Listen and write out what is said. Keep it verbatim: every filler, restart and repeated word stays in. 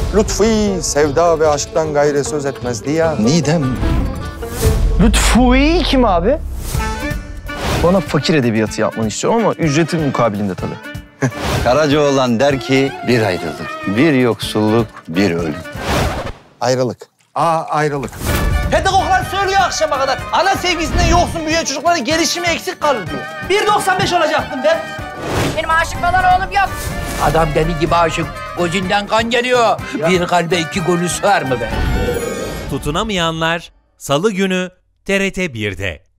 Lütfi sevda ve aşktan gayrı söz etmezdi ya. Nidem. Lütfi kim abi? Bana fakir edebiyatı yapmanı istiyorum ama ücreti mukabilinde tabii. Karacaoğlan der ki bir ayrılık, bir yoksulluk, bir ölüm. Ayrılık. Aa ayrılık. Pedagoglar söylüyor akşama kadar. Ana sevgisinden yoksun büyüyen çocukların gelişimi eksik kalır diyor. bir doksan beş olacaktım ben. Benim aşık falan oğlum yok. Adam deli gibi aşık. Gözünden kan geliyor. Ya. Bir kalbe iki gönül sığar mı be? Tutunamayanlar Salı günü T R T bir'de.